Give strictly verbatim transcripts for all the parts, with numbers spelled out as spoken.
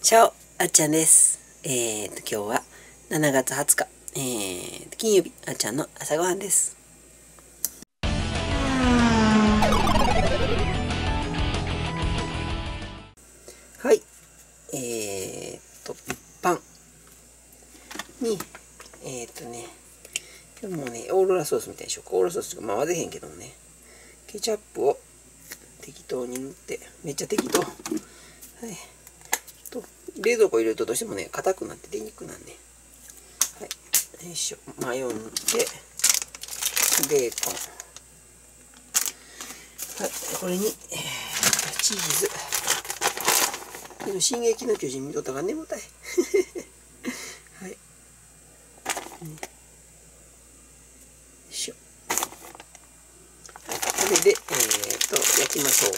チャオ、あっちゃんです。えーと、今日はしちがつはつか、えーと、金曜日、あっちゃんの朝ごはんです。はい。えーと、パンに、えーとね、今日もね、オーロラソースみたいでしょ。オーロラソースとか、まあ混ぜへんけどもね、ケチャップを適当に塗って、めっちゃ適当。はい。と冷蔵庫入れるとどうしてもね、硬くなって出にくくなるね。はい。よいしょ。マヨ塗って、ベーコン。はい。これに、えー、チーズ。でも、進撃の巨人見とったから眠たい。はい。よいしょ。はい。これで、えー、っと、焼きましょう。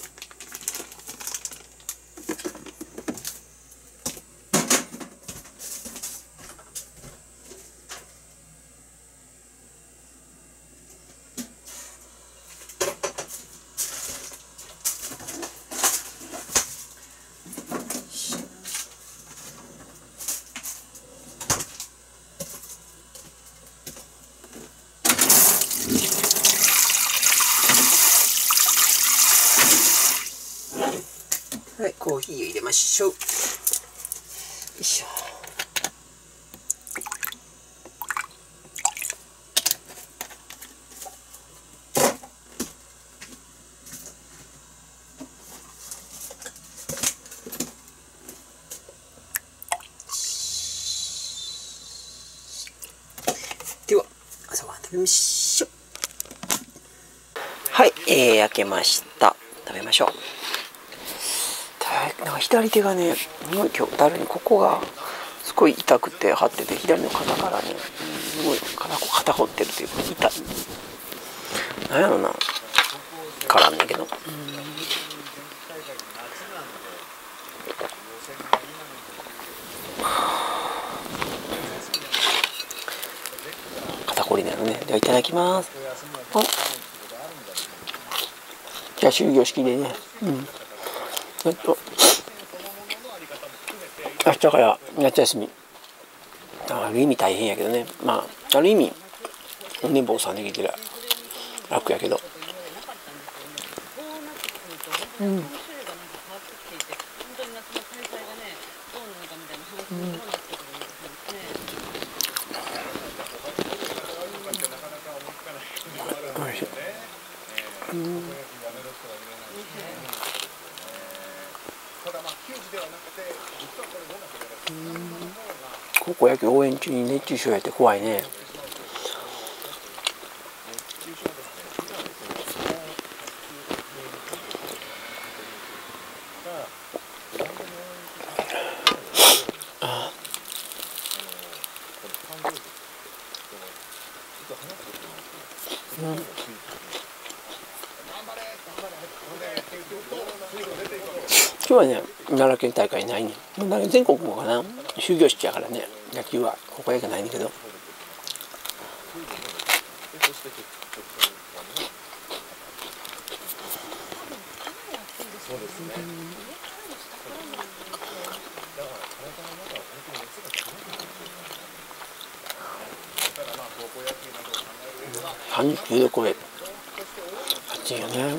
はい、コーヒーを入れましょう。よいしょ。では、朝ごはん食べましょう。はい、えー、焼けました。食べましょう。なんか左手がね、すごい今日だるい、ここがすごい痛くて張ってて、左の肩からね、すごい肩こ肩凝ってるというか痛い。なんやろな、からんねんけど。肩こりなのね。ではいただきます。あ、じゃあ終業式でね。うん。えっと。明日から夏休み。ある意味大変やけどね。まあ、ある意味、お寝坊さんできてる楽やけど。うん。うん。おいしい。うん。高校野球応援中に熱中症やって怖いね。うん、今日はね、奈良県大会ないね。全国もかな、終業式やからね、野球はここやけないんだけど。さんじゅうきゅうど超え、暑いよね。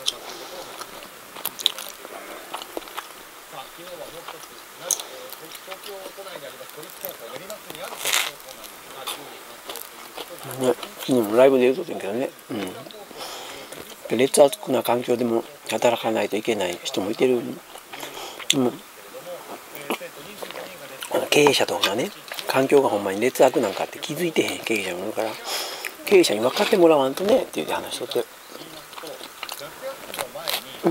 ね、昨日もライブで言うとったんやけどね、うん、劣悪な環境でも働かないといけない人もいてる。うん、経営者とかがね、環境がほんまに劣悪なんかって気づいてへん経営者もいるから、経営者に分かってもらわんとねっていう話しとって、うん、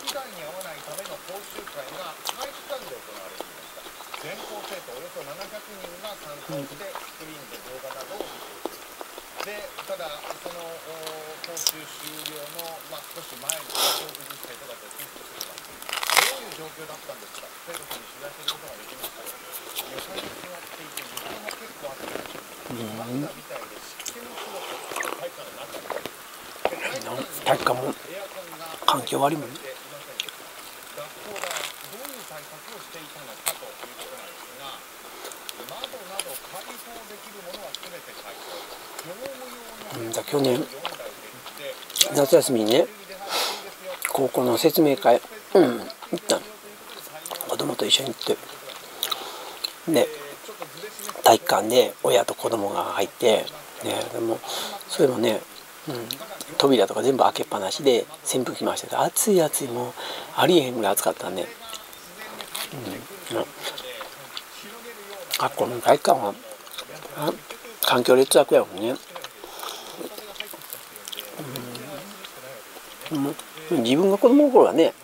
でただその講習終了の、まあ、少し前に教育実践とかと聞いてくれます。どういう状況だったんですか。生徒さんに取材することができました。床に座っていて時間も結構あったらしいんです。バッタみたいで湿気のすごく体育館の中に体育館も環境悪いもんね。学校がどういう対策をしていたのだ去年夏休みにね高校の説明会、うん、行ったの。子供と一緒に行ってで体育館で親と子供が入って、ね、でもそれもね、うん、扉とか全部開けっぱなしで扇風機回してて暑い暑いもうありえへんぐらい暑かったんで、うん、学校の体育館は環境劣悪やもんね。うん、自分が子供の頃はね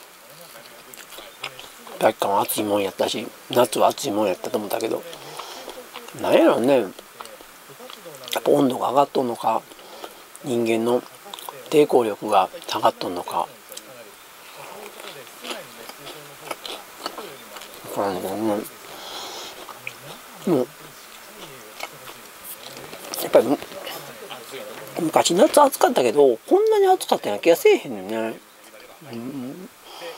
体育館は暑いもんやったし夏は暑いもんやったと思ったけどなんやろねやっぱ温度が上がっとんのか人間の抵抗力が下がっとんのか分からんけどね。もうやっぱり昔夏暑かったけどこんなに暑かったような気がせえへんねんね。うん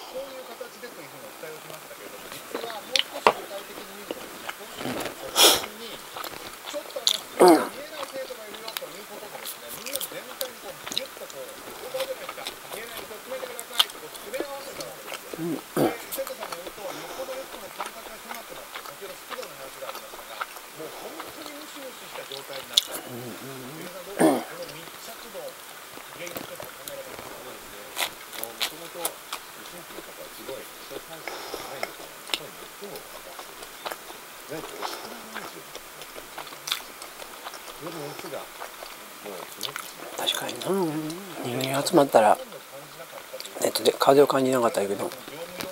確かにな人間集まったらネットで風を感じなかったけど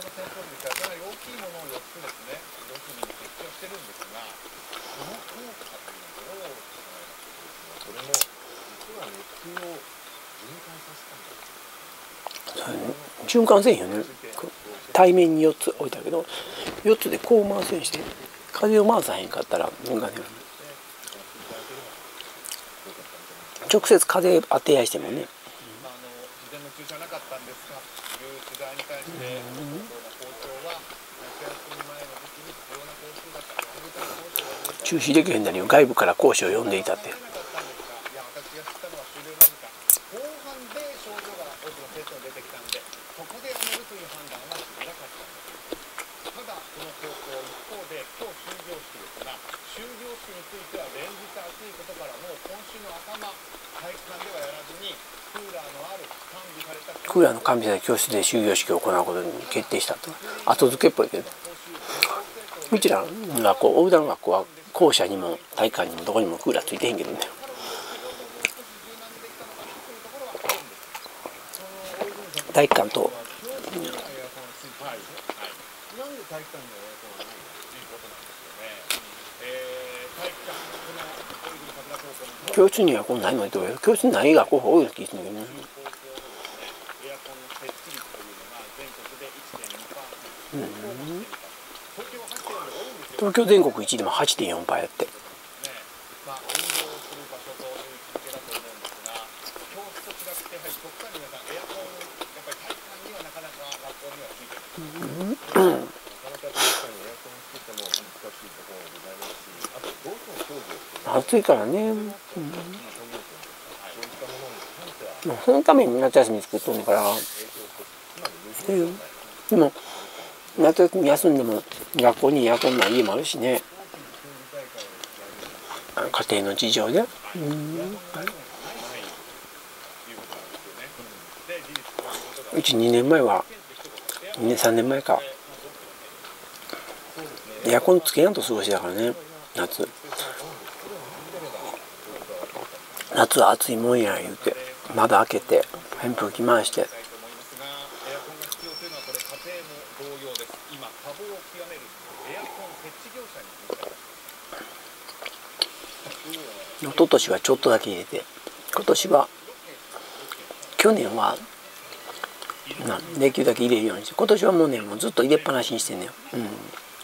循環せんよね。対面によっつ置いたけどよっつでこう回せんして風を回さへんかったら循環せんよね。直接風当て合いしてもね。中止できへんなり外部から講師を呼んでいたって。クーラーの完備された教室で終業式を行うことに決定したと。後付けっぽいけどうちらの学校大分の学校は校舎にも体育館にもどこにもクーラーついてへんけどね。体育館と、うん、教室にはこんないのと教室にない学校が多い気がするんだけどね。うん、東京全国いちいでも はちてんよんパーセント やって。暑いからね、うん、そのために夏休み作っとんのから、うん、でも夏休み休んでも学校にエアコンない家もあるしね、家庭の事情で、うん、うちにねんまえはにねんさんねんまえかエアコンつけやんと過ごしだからね。夏夏は暑いもんや言うて窓開けて扇風機回して一昨年はちょっとだけ入れて今年は去年はなできるだけ入れるようにして今年はもうねもうずっと入れっぱなしにしてんねん、うん、や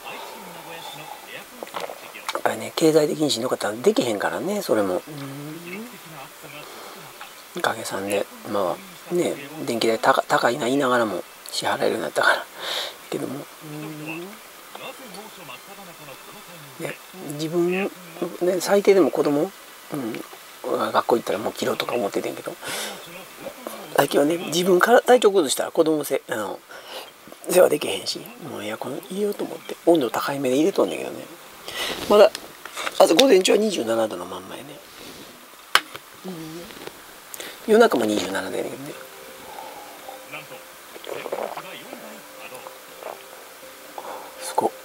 っぱりね経済的にしんどかったらできへんからねそれも、うん、おかげさんでまあね電気代高、高いな言いながらも支払えるようになったからけども、うんね、自分、ね、最低でも子供、うん、 学校行ったらもう切ろうとか思っててんけど、最近はね自分から体調崩したら子供せあの世話できへんし、もうエアコン入れようと思って温度高いめで入れとんだけどね、まだあと午前中はにじゅうななどのまんまやね、うん、夜中もにじゅうななどやねんけどね。すごっ。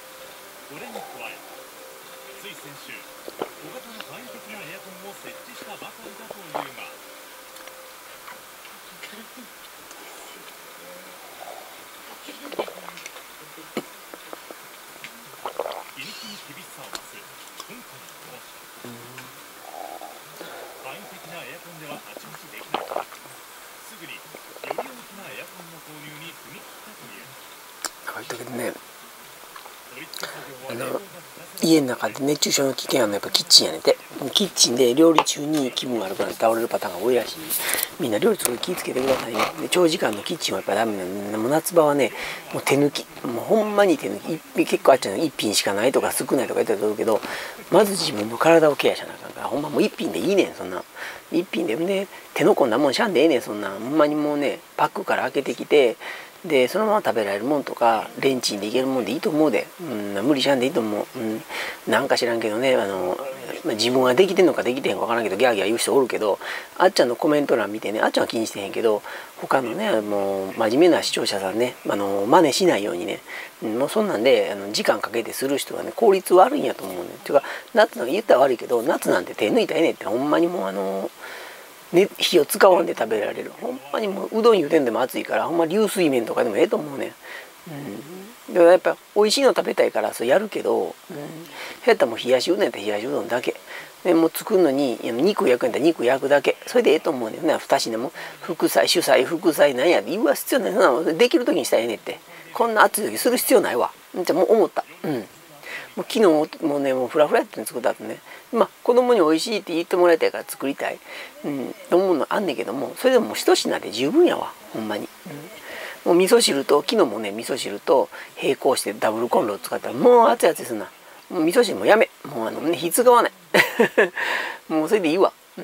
だけどね、あの家の中で熱中症の危険あるのはやっぱキッチンやねんて。キッチンで料理中に気分悪くなって倒れるパターンが多いらしい。みんな料理すごい気をつけてくださいね。で長時間のキッチンはやっぱダメなんで、もう夏場はねもう手抜き、もうほんまに手抜き。一品結構あっちゃうのいっぴんしかないとか少ないとか言ってたと思うけど、まず自分の体をケアしなあかんから、ほんまもういっぴんでいいねん。そんないっぴんでね手の込んだもんしゃんでええねん。そんなほんまにもうねパックから開けてきて、でそのまま食べられるもんとかレンチンでいけるもんでいいと思うで、うん、無理しゃんでいいと思う、うん、なんか知らんけどね、あの自分はできてんのかできてへんか分からんけどギャーギャー言う人おるけど、あっちゃんのコメント欄見てね、あっちゃんは気にしてへんけど他のねもう真面目な視聴者さんね、あの真似しないようにね、うん、もうそんなんであの時間かけてする人はね効率悪いんやと思うねん。っていうか夏なんか言ったら悪いけど、夏なんて手抜いたらええねんって。ほんまにもうあのね、火を使わんで食べられる。ほんまにもううどん茹でんでも熱いからほんま流水麺とかでもええと思うねん。うん、でもやっぱ美味しいの食べたいからそうやるけど、うん、やったらもう冷やしうどんやったら冷やしうどんだけでもう作るのに肉焼くんやったら肉焼くだけ、それでええと思うねん。な二品も副菜主菜副菜なんやって言わ必要ない。そんなのできる時にしたらええねんって。こんな熱い時する必要ないわ。じゃもう思った。うん。もう昨日もうねもうフラフラやって作った後ね、まあ子供に美味しいって言ってもらいたいから作りたい、うん、と思うのあんねんけども、それでももう一品で十分やわほんまに、うん、もう味噌汁と昨日もね味噌汁と並行してダブルコンロを使ったらもう熱い熱いすんな。もう味噌汁もやめ、もうあのね火使わないもうそれでいいわ、うん、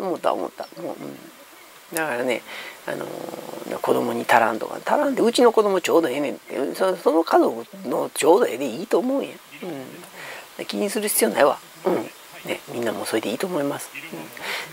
思った思ったもう、うん、だからねあのー、子供に足らんとか足らんってうちの子供ちょうどええねんって、そその家族のちょうどええでいいと思うんや、うん、気にする必要ないわ、うんね、みんなもそれでいいと思います、うん、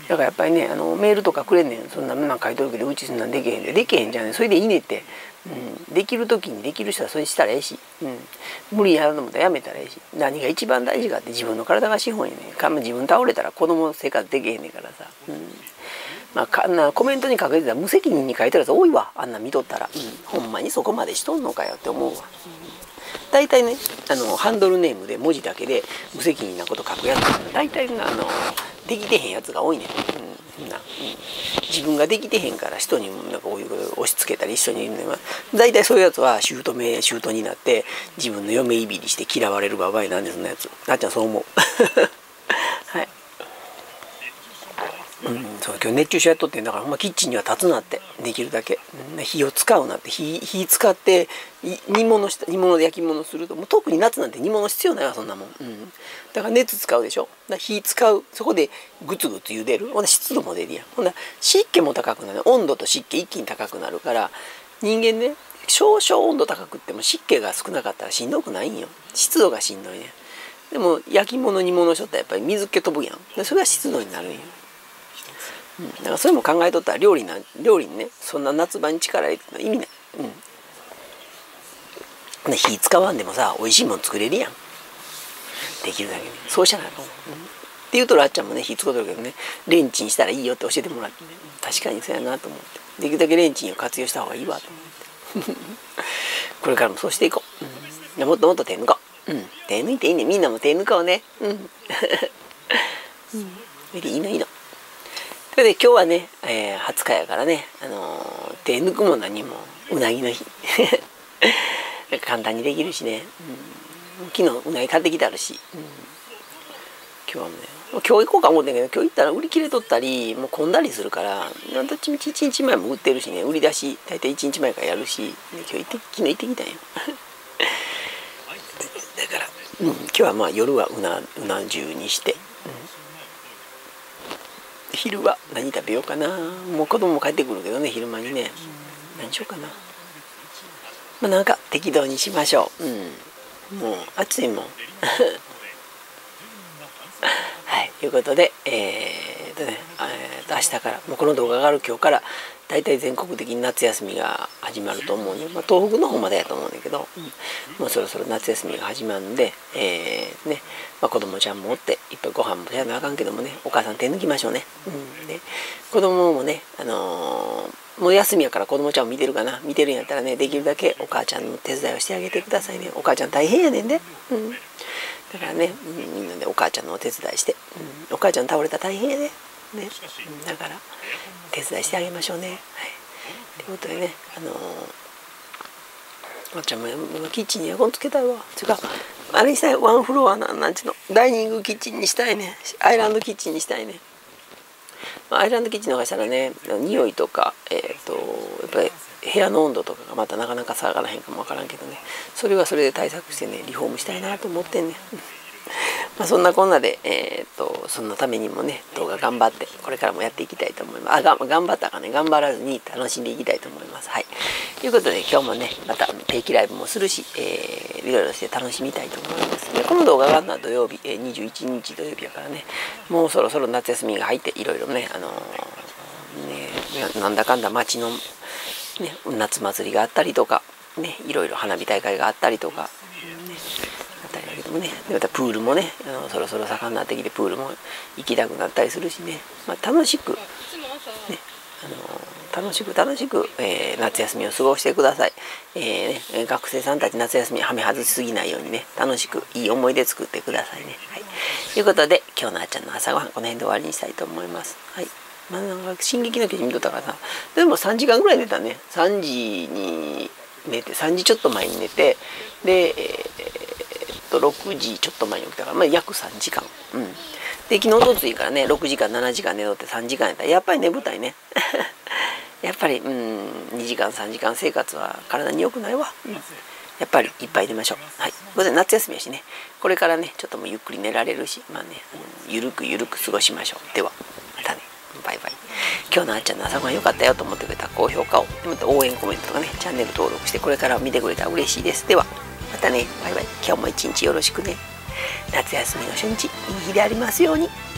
だからやっぱりねあのメールとかくれんねん。そんななん書いとるけどうちそんなんできへんでできへんじゃねん。それでいいねって、うん、できる時にできる人はそれしたらええし、うん、無理やるのもやめたらええし、何が一番大事かって自分の体が資本やねん。か自分倒れたら子供生活できへんねんからさ、うん、まあ、かあんなコメントに書けてたら無責任に書いてるやつ多いわ。あんな見とったら、うん、ほんまにそこまでしとんのかよって思うわ。大体ねあのハンドルネームで文字だけで無責任なこと書くやつ大体あのできてへんやつが多いねん、うんなうん、自分ができてへんから人になんかこういう押し付けたり一緒にいるのは大体そういうやつは姑姑になって自分の嫁いびりして嫌われるババアなんでそんなやつ。あっちゃんそう思うはい、うん、そう今日熱中症やっとってんだからほんまキッチンには立つなってできるだけ、うん、火を使うなって。火火使って煮物した煮物で焼き物するともう特に夏なんて煮物必要ないわそんなもん、うん、だから熱使うでしょ。だから火使うそこでグツグツ茹でる。ほんで湿度も出るやん。ほんで湿気も高くなる。温度と湿気一気に高くなるから人間ね少々温度高くっても湿気が少なかったらしんどくないんよ。湿度がしんどいね。でも焼き物煮物しとったらやっぱり水気飛ぶやん。でそれは湿度になるんよ。うん、だからそれも考えとったら料理な料理にねそんな夏場に力入れての意味ない、うん、火使わんでもさ美味しいもん作れるやん。できるだけねそうしたらと思う、うん、って言うとらっちゃんもね火使うとるけどねレンチンしたらいいよって教えてもらってね確かにそうやなと思ってできるだけレンチンを活用した方がいいわと思ってこれからもそうしていこう、うん、もっともっと手抜こう、うん、手抜いていいね。みんなも手抜こうねうん、うん、それでいいのいいの。それで今日はね、えー、はつかやからね、あのー、手抜くも何もうなぎの日簡単にできるしね、うん、昨日うなぎ買ってきてあるし、うん、今日はもうね今日行こうか思ってんけど今日行ったら売り切れとったりもう混んだりするからどっちみちいちにちまえも売ってるしね売り出し大体いちにちまえからやるし今日行って昨日行ってきたんよだから、うん、今日はまあ夜はうなうな重にして。 昼は何食べようかな。もう子供も帰ってくるけどね、昼間にね。何しようかな。まあなんか適当にしましょう。うん。もう暑いもん。はい、ということで、えーとね、えーと明日から、もうこの動画が上がる今日から、大体全国的に夏休みが始まると思うんで、まあ、東北の方までやと思うんだけど、うん、もうそろそろ夏休みが始まるんで、えーねまあ、子供ちゃんもおっていっぱいご飯もやらなあかんけどもね、お母さん手抜きましょうね。うん、で子供もね、あのー、もう休みやから子供ちゃんを見てるかな、見てるんやったらね、できるだけお母ちゃんの手伝いをしてあげてくださいね。お母ちゃん大変やねんで、うん、だからね、うん、みんなでお母ちゃんのお手伝いして、うん、お母ちゃん倒れたら大変やで、ね、うん、だから手伝いしてあげましょうね。はい、ということでね、あのー、おっちゃんもキッチンにエアコンつけたいわ。つうかあれにしたい、ワンフロアな、なんちゅうの、ダイニングキッチンにしたいね。アイランドキッチンにしたいね。アイランドキッチンの方がしたらね、匂いとか、えー、とやっぱり部屋の温度とかがまたなかなか下がらへんかもわからんけどね、それはそれで対策してね、リフォームしたいなと思ってんね。まあそんなこんなで、えー、とそのためにもね、動画頑張ってこれからもやっていきたいと思います。あが頑張ったかね、頑張らずに楽しんでいきたいと思います。はい、ということで今日もね、また定期ライブもするし、えー、いろいろして楽しみたいと思います。でこの動画があるのは土曜日、えー、にじゅういちにち土曜日やからね、もうそろそろ夏休みが入っていろいろね、あのー、ねなんだかんだ街の、ね、夏祭りがあったりとか、ね、いろいろ花火大会があったりとか。もね、またプールもね、あのそろそろ盛んになってきてプールも行きたくなったりするしね、まあ、楽しく、ね、あの楽しく楽しく、えー、夏休みを過ごしてください。えーね、学生さんたち夏休みはめ外しすぎないようにね、楽しくいい思い出作ってくださいね。はい、ということで今日のあっちゃんの朝ごはんこの辺で終わりにしたいと思います。はい、まあなんか進撃の巨人見とったからさ、でもさんじかんぐらい寝たね。さんじに寝て、さんじちょっと前に寝て、で、えーろくじちょっと前に起きたから、まあ、約さんじかん、うん、で昨日おとついからねろくじかんななじかん寝とってさんじかんやったらやっぱり眠たいね。やっぱりうんにじかんさんじかん生活は体に良くないわ、うん、やっぱりいっぱい寝ましょう。はい、これで夏休みやしね、これからねちょっともうゆっくり寝られるし、まあね、あのゆるくゆるく過ごしましょう。ではまたね、バイバイ。今日のあっちゃんの朝ごはん良かったよと思ってくれた高評価を、また応援コメントとかね、チャンネル登録してこれから見てくれたら嬉しいです。ではまたね、バイバイ。今日も一日よろしくね。夏休みの初日、いい日でありますように。